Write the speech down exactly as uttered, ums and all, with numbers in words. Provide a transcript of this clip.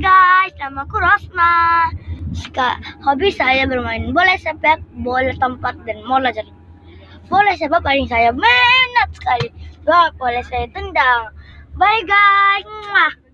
guys, namaku Rosmah. Suka hobi saya bermain bola sepak, bola tempat, dan bola jaring. Bola sepak paling saya minat sekali. Wah, boleh saya tendang. Bye guys. Mwah.